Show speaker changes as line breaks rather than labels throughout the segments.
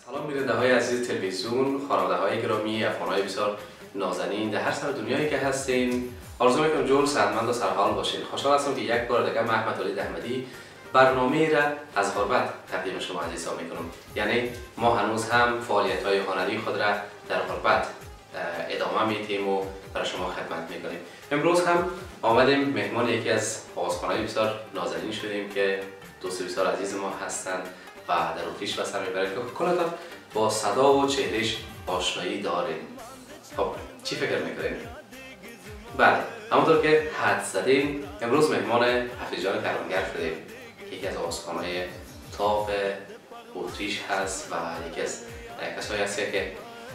سلام بیننده های عزیز تلویزیون، خانواده های گرامی، افغان‌های بسیار نازنین در هر سر دنیایی که هستین. آرزو میکنم جور صحتمند و سرحال باشین. خوشحال هستم که یک بار دیگه من احمد ولید احمدی برنامه را از غربت تقدیم شما عزیزان میکنم. یعنی ما هنوز هم فعالیت های هنری خود را در غربت ادامه میدیم و برای شما خدمت میکنیم. امروز هم آمدیم مهمان یکی از آوازخوان‌های بسیار نازنین شدیم که دوست بسیار عزیز ما هستند و در اتریش به سر میبرید که کلاتر با صدا و چهرهش آشنایی داریم. خب چی فکر میکنیم؟ بله، همونطور که حد زدیم امروز مهمان حفیظ جان کرمانگر شدیم که یکی از آوازخوان‌های تاپ اتریش هست و یکی از کسایی هست که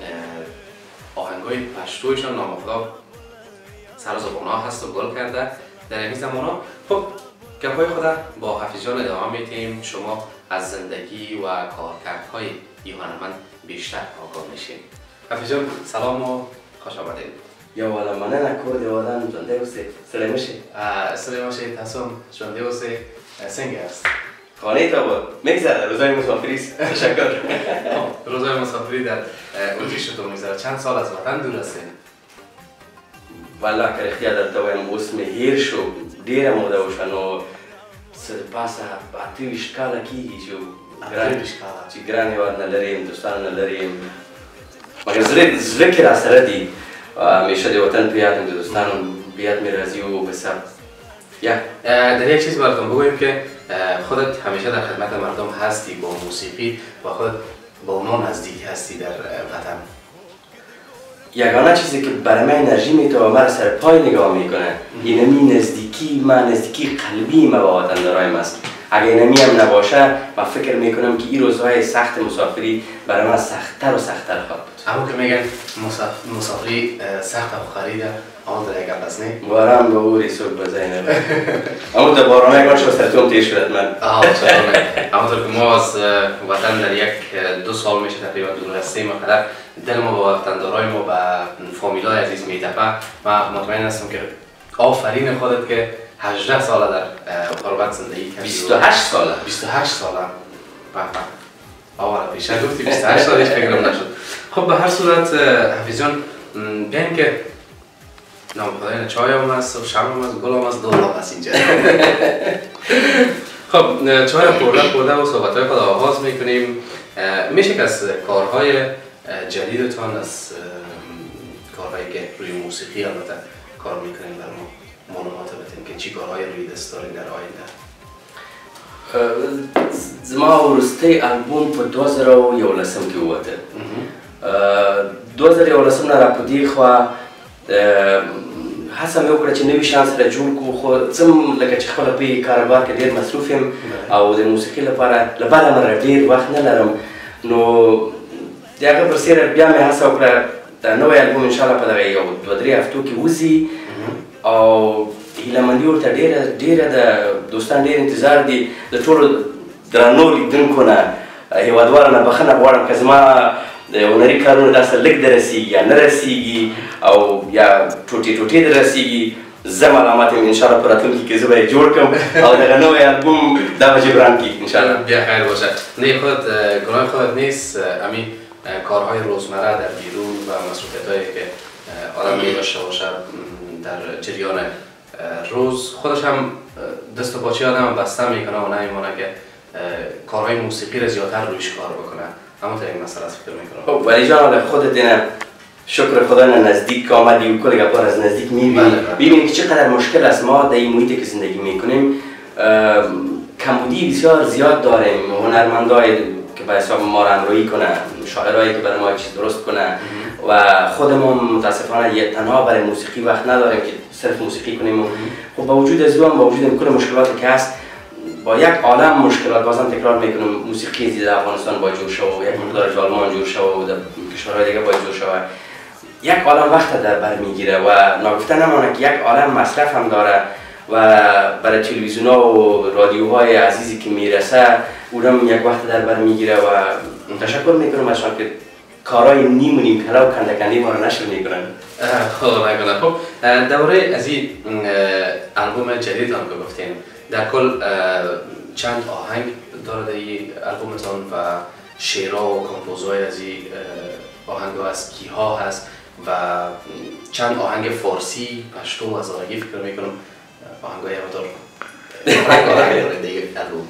آهنگای پشتویشان نامحدود سر زبان‌ها هست و گل کرده در این زمان‌ها. خب گپ‌های خود با حفیظ جان ادامه میدیم. شما از زندگی و کارکردهای این هنرمند بیشتر آگاه میشین. حفیظ جان سلام و خوش آمدید.
یا والا منه نکرد یا والا جانده اوسه سلامشه.
سلامشه تاسم جانده اوسه سنگ است.
خانه تا بود میگذره روزای مسافری است. تشکر.
روزای مسافری در اتریش تو میگذره. چند سال از وطن دور هستین؟
والا که اختیار در تو اسم هیر شو دیر موده وشنو سر پاسه اتریش کالا کی جو چی گرانی وارد نلریم دوستان نلریم مگر ذکر اثردی میشه دی وطن بیادم دوستانم بیاد میرازی و بسر یا
در یک چیز براتون بگویم که خودت همیشه در خدمت مردم هستی با موسیقی و خودت با اونها نزدیک هستی در وطن.
یگانه چیزی که برای من انرژی میده و مرا سر پای نگاه میکنه اینمی نزدیکی قلبی ما با وطن دارایم است. اگه اینمی هم نباشه من فکر میکنم که این روزهای سخت مسافری برای من سخت‌تر و سخت‌تر خواهد بود.
اما که میگن مسافری سخت و خریده آن در یک گپ است نه؟
باران به اوری صبح بزنه اما در بارانه گاش سرتون تیر شد من
همونطور که ما از وطن در یک دو سال میشه تقریبا دور هستیم و قدر دل ما با وطندارای ما و فامیلای عزیز میتپه و مطمئن هستم که آفرین خودت که 18 ساله در غربت زندگی کردی.
28 ساله
28 ساله آواره پیشه گفتی 28 سالش فکرم نشد. خب به هر صورت حفیظ جان بیایم که نام خدایان چای هم هست و شم هم هست گل هم هست دول هم هست اینجا. خب چای پرده و صحبت های خود آغاز میکنیم. میشه که از کارهای جدیدتان از کارهایی که روی موسیقی البته کار میکنیم برای ما معلومات بدیم که چی کارهای روی دست دارین در آینده؟
زما ورستی البوم په 2011 کې ووته 2011 نه راپدې خو هڅه مې وکړه چې نوي شیان سره جوړ کړو خو څم لکه چې خپله په کاروبار کې ډېر مصروف یم او د موسیقۍ لپاره له بده مرغه ډېر وخت نه لرم نو د هغه پر سر بیا مې هڅه وکړه دا نوی البوم انشاءالله په دغه یو 2-3 هفتو کې وځي او هیلهمندي ورته ډېره د دوستان ډېر انتظار دي د ټولو درنو لیدونکو نه هېوادوالو نه بخښنه غواړم که زما هنري کارونه داسې لږ دررسېږي یا نه رسېږي او یا ټوټې دررسېږي زه ملامت یم انشاءالله په راتلونکي کې زه به یې جوړ کړم او دغه نوی البوم دا به جبران کړي انشاءالله.
بیا خیر باشه. نه خودت گناه خودت نیست همین کارهای روزمره در بیرون و مصروفیت‌هایی که آدم می‌داشته باشه در جریان روز خودش هم دست و پاچه آدم بسته میکنه و نمیمونه که کارهای موسیقی را زیادتر رویش کار بکنه. همونطور این مسئله فکر میکنم.
خب ولی جان خودت دیدم شکر خدا نزدیک آمدی و کلی گپا از نزدیک میبینی ببینی که چقدر مشکل است ما در این محیطی که زندگی میکنیم کمبودی بسیار زیاد داریم. هنرمندای که به حساب ما رنگ‌رویی کنه شاعرایی که برای ما چیز درست کنه و خودمون متاسفانه یک تنها برای موسیقی وقت نداریم که صرف موسیقی کنیم. خب با وجود از اون با وجود کل مشکلاتی که هست با یک عالم مشکلات بازم تکرار میکنم موسیقی در افغانستان با جور شو یک مقدار آلمان جور شو و در کشورهای دیگه با جور شو یک عالم وقت در بر میگیره و ناگفته نمانه که یک عالم مصرف هم داره و برای تلویزیون ها و رادیوهای عزیزی که میرسه اونم یک وقت در بر میگیره و تشکر میکنم ازشان که کارهای نیم و نیم کلا و کندکندی ما رو نشر میکنن.
خدا نکنه. خب دوره از این البوم جدید هم که گفتین در کل چند آهنگ داره در این البومتون و شعرها و کمپوزهای از این آهنگ‌ها از کیها هست و چند آهنگ فارسی پشتو و هزارگی فکر میکنم آهنگ‌های همدار دیگه البوم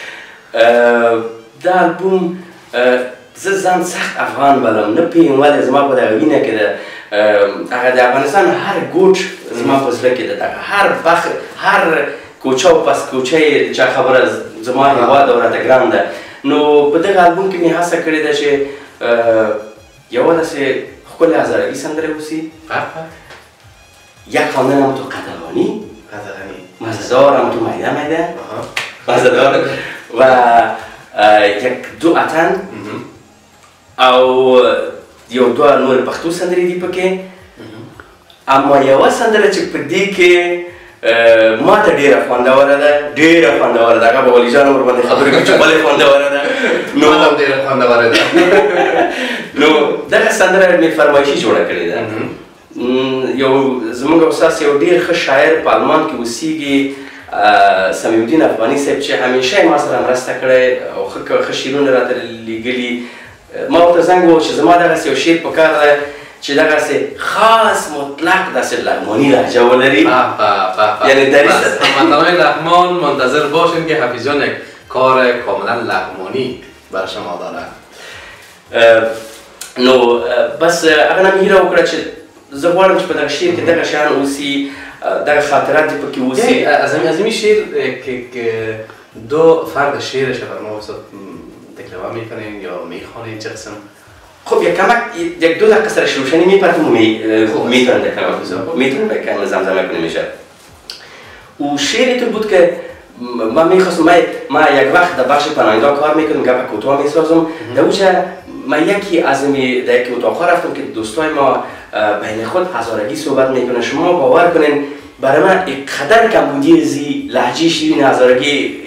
ده البوم زن سخت افغان بلم نه پیم ولی زما په دغه وینه کې ده هغه د افغانستان هر ګوټ زما په زړه کې ده هر کوچه او پس کوچه چې خبره زما هیواد او راته ګران ده نو په دغه البوم کې مې هڅه کړې ده چې یوه داسې ښکلې هزارګي سندرې اوسي یک خواندن هم تو قدغانی مزه‌دار هم تو میده مزه‌دار و یک دو اتن او یو دوه نور پښتو سندرې دي پکې اما یوه سندره چې په دې کې ما ته ډېره خوندوره ده هغه به ولي جان ورباندې خبرې کوي چې ولې خوندوره ده
نو هم ډېره خوندوره ده
نو دغه سندره مې فرمایشي جوړه کړې ده یو زموږ استاد یو ډېر ښه شاعر په المان کې اوسېږي سمیع الدین افغاني صاحب چې همیشه ما سره مرسته کړې او ښه شعرونه راته لیږلي ما ورته زنګ ووهه چې زما دغسې یو شعر پکار ده چې دغسې خاص مطلق داسې لغمانی لهجه ولري
یعنی هموطنان لغمان منتظر باشین که حفیظ جان یک کار کاملا لغمانی بر شما داره
نو بس هغه نه مې هیله وکړه چې زه غواړم چې په دغه شعر کې دغه شیان اوسي دغه خاطرات پکې اوسي
از این شعر که دو فرد شعرش بر ما تکرار میکنین یا میخوانین چه قسم؟
خب یک دو دقیقه سرش روشنی میپرتم و میتونم بکنم زمزمه کنیم میشه و شعری تو بود که من میخواستم ما یک وقت در بخش پناهنده کار میکنم گپ کوتاه میسازم در اوجه من یکی از در یک اتاق رفتم که دوستای ما بین خود هزارگی صحبت میکنن شما باور کنین برای من اینقدر کمبودی زی لهجه شیرین هزارگی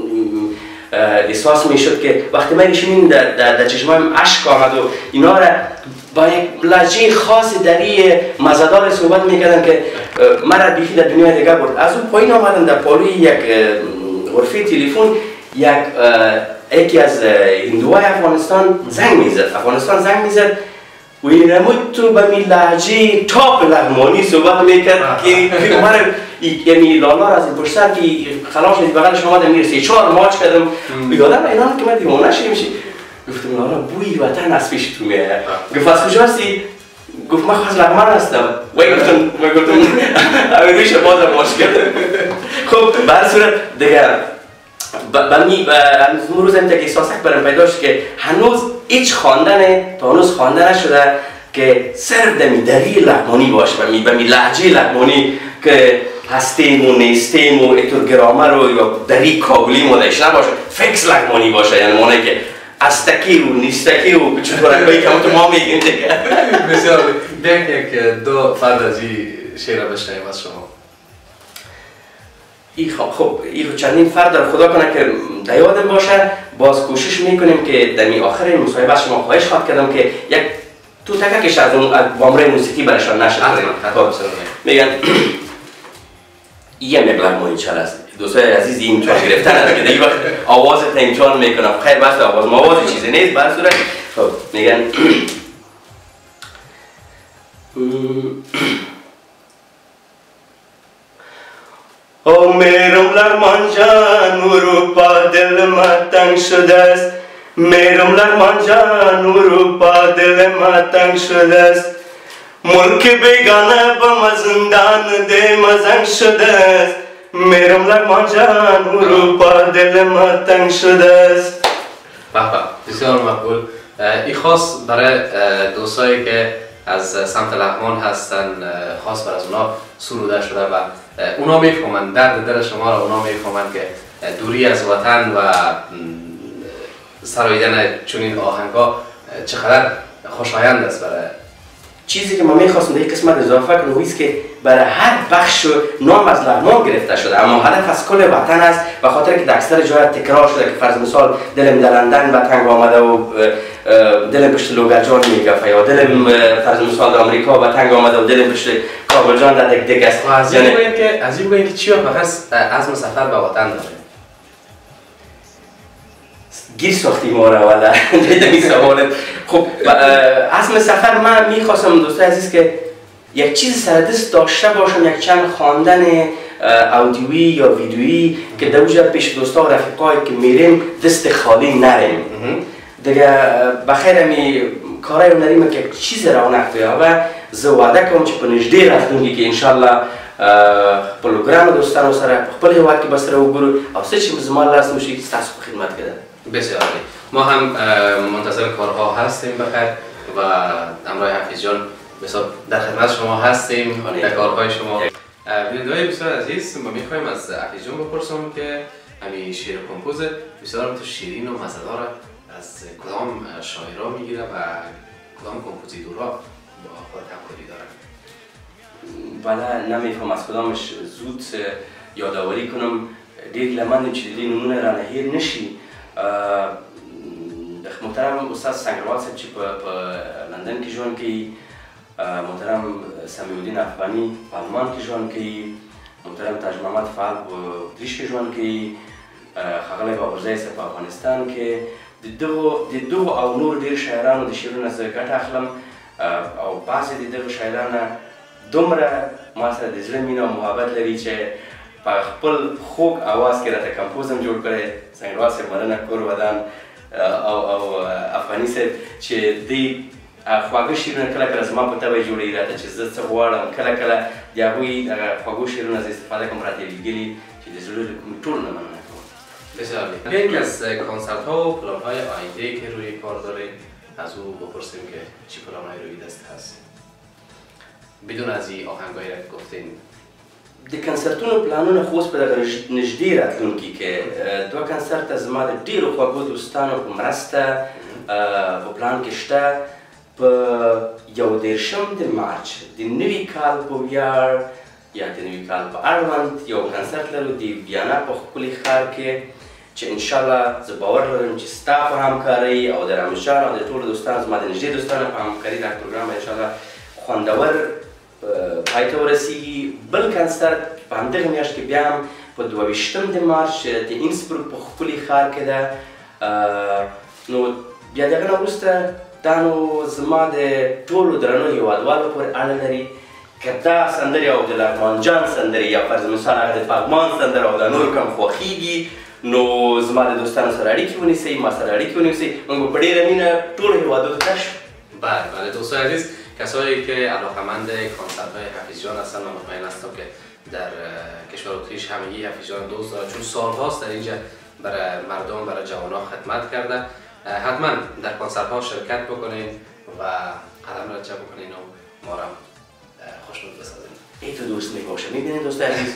احساس میشد که وقتی من ایشون در چشمایم اشک آمد و اینا را با یک لهجه خاص دری مزه‌دار صحبت میکردن که مرا بیخی در دنیا دیگه برد از اون پایین آمدن در پالوی یک غرفه تلفن یکی از هندوهای افغانستان زنگ میزد و این نمود تو به می لهجه تاپ لغمانی صحبت میکرد که مرا یعنی لالا از این پشت سر که خلاص شدی بغلش آمده میرسه 4 ماچ کردم یادم اینان که من دیوانه شدیم گفتم لالا بوی وطن از پیش تو میاد گفت از کجا هستی؟ گفت من خواست لغمان هستم گفتم همین رویش بازم ماچ کردم خب به هر صورت دیگه هنوز روز هم که احساسک برم پیدا شد که هنوز هیچ تا هنوز خوانده نشده که صرف دری لغمانی باشه و می لهجه لغمانی که هستیم و نیستیم و ایتور گرامر و یا دری کابلی مدهش نباشه فکس لغمانی باشه یعنی مانه که استکی و نیستکی و چطورکایی که همون ما میگیم دیگه
بسیار بیاین یک دو فرد از این شعر بشنویم از شما
خب این چندین فرد در خدا کنه که در یادم باشه باز کوشش میکنیم که در آخر این مصاحبه از شما خواهش خواهد کردم که یک تو تککش از اون وامره موسیقی برشان نشد میگن این یک لغمانی چل است دوستای عزیز این امتحان گرفتن است که دیگه وقت آوازت امتحان میکنم خیر بس آواز مواد چیزی نیست بر صورت خب میگن او میرم لغمان جان اروپا دل ما تنگ شده است میرم لغمان جان اروپا دل ما تنگ شده است ملک بیگانه با زندان ده مزنگ شده است میرم لغمان جان اروپا دل ما تنگ شده است
بسیار مقبول این خاص برای دوستایی که از سمت لغمان هستن خاص برای از اونا سروده شده و اونا میفهمن درد دل شما را اونا میفهمن که دوری از وطن و سراییدن چنین آهنگا چقدر خوشایند است برای
چیزی که ما میخواستم در یک قسمت اضافه کنم است که برای هر بخش نام از لغمان گرفته شده اما هدف از کل وطن است و خاطر که در اکثر جاها تکرار شده که فرض مثال دلم در لندن و تنگ آمده و دلم پشت لوگرجان میگفته یا دلم فرض مثال در آمریکا و تنگ آمده و دلم پشت کابلجان در دیگه است
از این بگوییم که چی فقط عزم سفر به وطن داره
گیر ساختی ما را ولی دیدمی سوالت. خب اصل سفر من میخواستم دوستای عزیز که یک چیز سر دست داشته باشم، یک چند خواندن اودیویی یا ویدیویی که در اونجا پیش دوستا و رفیقایی که میریم دست خالی نریم. دیگه بخیر همی کارای هنری که چیز رونق بیاره زه وعده کنم که پنجده رفتونگی که انشالله پروگرام دوستان سره خپل هیواد کې بسره وګورو او څه چې زما لاس موشي تاسو په خدمت کې ده.
بسیار عالی. ما هم منتظر کارها هستیم بخیر و همراه حفیظ جان بسیار در خدمت شما هستیم در کارهای شما. بیننده‌های بسیار عزیز، ما می‌خوایم از حفیظ جان بپرسم که همین شعر کمپوز بسیار تو شیرین و مزه‌دار از کدام شاعرها میگیره و کدام کمپوزیتورها با خود همکاری دارن؟
ولی نمیفهم از کدامش زود یادآوری کنم. دیر لمندم چې دې نمونه رانه هیر نشي. محترم استاد سنگروال صاحب چې په لندن کې ژوند کوي، محترم سمیع الدین افغاني په آلمان کې ژوند کوي، محترم تاج محمد فعال په اتریش کې ژوند کوي، ښاغلی بابرزی صاحب په افغانستان کې. د دغو او نور ډېر شاعرانو د شعرونو زه ګټه اخلم او بعضې د دغو شاعرانو دومره ما سره د زړه مینه او محبت لري چې په خپل خوږ اواز کې راته کمپوز هم جوړ کړی. سنګروال صاحب مننه، کور ودان او افغاني صاحب چې دوی خواږه شعرونه کله کله زما په طبع جوړوي راته چې زه څه غواړم. کله کله د هغوی دغه خوږو شعرونه زه استفاده کوم راته لیږلي چې د زړه له کومې ټول نه مننه کوم.
بسیار عالی. بیاییم که از کنسرت ها و پلان های آینده که روی کار دارید از او بپرسیم که چی پلان های روی دست هست بدون از این آهنگایی را گفتین.
د کنسرتونو پلانونه خو اوس په دغه نږدې راتلونکي کې دوه کنسرته زما د ډېرو خوږو دوستانو په مرسته په پلان کې شته. په 21 د مارچ د نوي کال په ویاړ یا د نوي کال په اړوند یو کنسرت لرو د ویانا په ښکلي ښار کې چې انشاءالله زه باور لرم چې ستا په همکارۍ او د رامز جان او د ټولو دوستانو زما د نږدې دوستانو په همکاري دا پروګرام به انشاءالله خوندور پای ته ورسیږي. بل کنسرت په همدغه میاشت کې بیا هم په 22 د مارچ د اینسبروک په ښکلي ښار کې ده. نو بیا د هغه نه وروسته دا نو زما د ټولو درنو هېوادوالو پورې اړه لري که دا سندرې او د لغمان جان سندرې یا فرض مثال هغه د پغمان سندره او دا نور کم خوښېږي نو زما د دوستانو سره اړیکې ونیسئ، ما سره اړیکې ونیسئ، موږ به په ډېره مینه ټولو هېوادو ته کش.
بله دوستان عزیز، کسایی که علاقه‌مند کنسرت های حفیظ جان هستن و مطمئن هستم که در کشور اتریش همگی حفیظ جان دوست دارد چون سالهاست در اینجا برای مردم برای جوانان خدمت کرده. حتما در کنسرت ها شرکت بکنین و قدم رجع بکنین و ما را خوشنود بسازین.
ای تو دوست میباشه میبینید دوست عزیز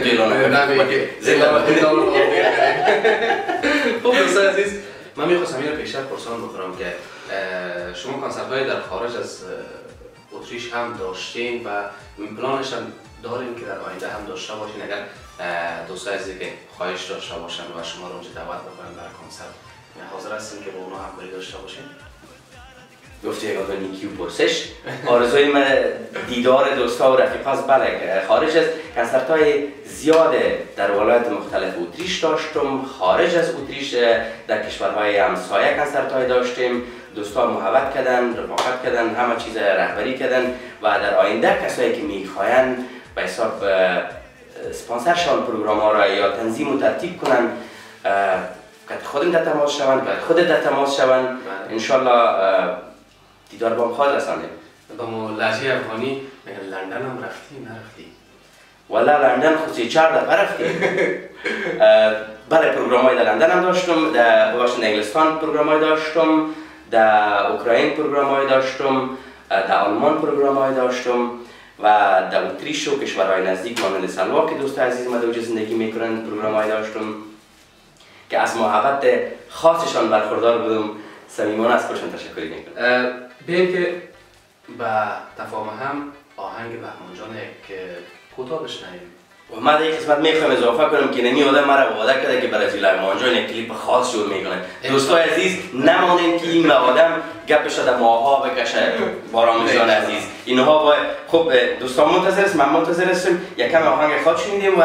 خب دوستان عزیز، من میخواستم این رو پیشتر پرسان بکنم که شما کنسرت های در خارج از اتریش هم داشتین و پلانش هم دارین که در آینده هم داشته باشین اگر دوستان عزیزی که خواهش داشته باشن و شما رو اونجا دعوت بکنن برای کنسرت حاضر هستین که با اونا همکاری داشته باشین؟
گفتی اگه نیکی و پرسش آرزوی من دیدار دوستا و رفیقاست. بله خارج از کنسرت های زیاد در ولایت مختلف اتریش داشتم، خارج از اتریش در کشورهای همسایه کنسرت های داشتیم. دوستا محبت کردن، رفاقت کردن، همه چیز رهبری کردن و در آینده کسایی که میخواین به حساب سپانسرشان پروگرام ها را یا تنظیم و ترتیب کنن که خودم در تماس شوند، که خود در تماس شوند، انشالله دیدار با هم خواهد رسانده.
با مو لحظه افغانی لندن هم رفتی نرفتی؟
والا لندن خود 4 دفعه رفتیم. بله پروگرام های در لندن هم داشتم، در انگلستان پروگرام های داشتم، در اوکراین پروگرام های داشتم، در آلمان پروگرام های داشتم و در اتریش و کشورهای نزدیک مانند سلوا که دوست عزیز ما در زندگی میکنند پروگرام های داشتم که از محبت خاصشان برخوردار بودم. صمیمانه از خودشان تشکر میکنم.
بیاییم که به تفاهم هم آهنگ بهمان جان یک کوتاه بشنویم.
و من در یک قسمت میخوام اضافه کنم که نمی آدم مرا وعده کرده که برای بهمان جان یک کلیپ خاص شروع میکنه. دوستای عزیز نمانیم که این آدم گپش در ماها بکشه بارام جان عزیز. اینها با خب دوستان منتظر است، من منتظر هستم. یکم آهنگ خاص شنیدیم و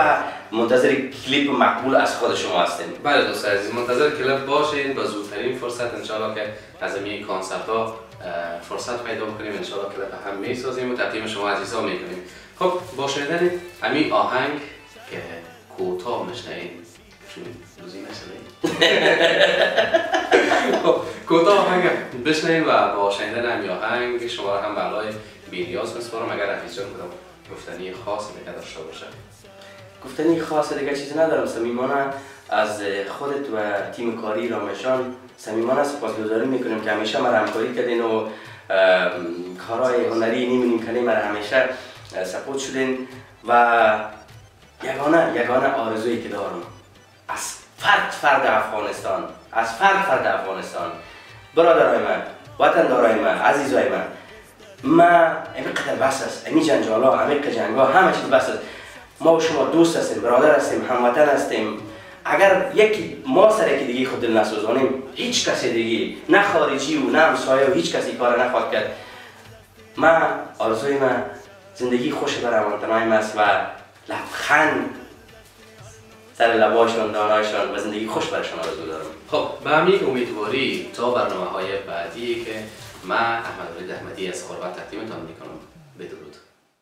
منتظر کلیپ مقبول از خود شما هستیم.
بله دوستان عزیز، منتظر کلیپ باشین. با زودترین فرصت انشالله که از این کنسرت ها فرصت پیدا کنیم انشالله کلیپ هم میسازیم و تقدیم شما عزیزا میکنیم. خب با شنیدن همین آهنگ که کوتاه میشنویم چون روزی نشده خب کوتاه آهنگ بشنویم و با شنیدن همین آهنگ شما را هم بالای بی‌نیاز میسپارم. اگر حفیظ جان کدام گفتنی خاص دیگه داشته باشه؟
گفتنی خاص دیگه چیزی ندارم. صمیمانه از خودت و تیم کاری رامشان صمیمانه سپاسگزاری میکنیم که همیشه ما همکاری کردین و کارهای هنری نیمونیم کنیم مرا همیشه سپورت شدین و یگانه آرزویی که دارم از فرد افغانستان، از فرد افغانستان، برادرای من، وطندارای من، عزیزای من اینقدر بس است، این جنجالا، همین جنگا، همه چیز بس است. ما و شما دوست هستیم، برادر هستیم، هموطن هستیم. اگر یکی ما سر یکی دیگه خود دل نسوزانیم، هیچ کسی دیگه نه خارجی و نه همسایه و هیچ کسی کار نخواهد کرد. من آرزوی من زندگی خوش برای هموطنایم است و لبخند سر لباشون، دانایشون و زندگی خوش برایشان آرزو دارم.
خب به همین امیدواری تا برنامه‌های بعدی که من احمدولید احمدی از غربت تقدیمتان میکنم. بدرود.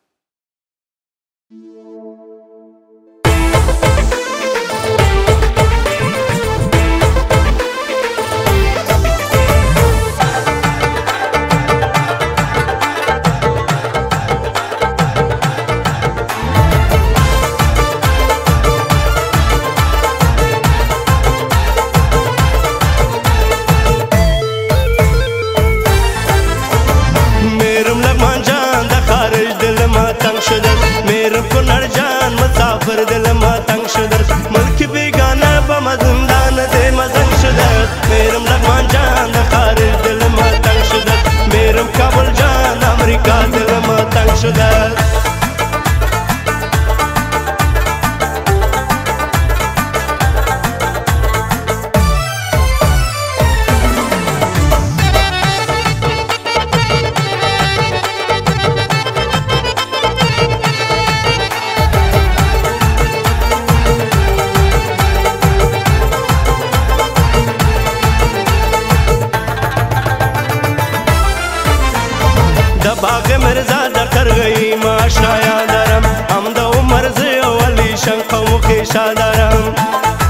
باغ مرزا در قرغی ما آشنایا دارم، هم د عمر زه ولی شنقه و خیشه دارم.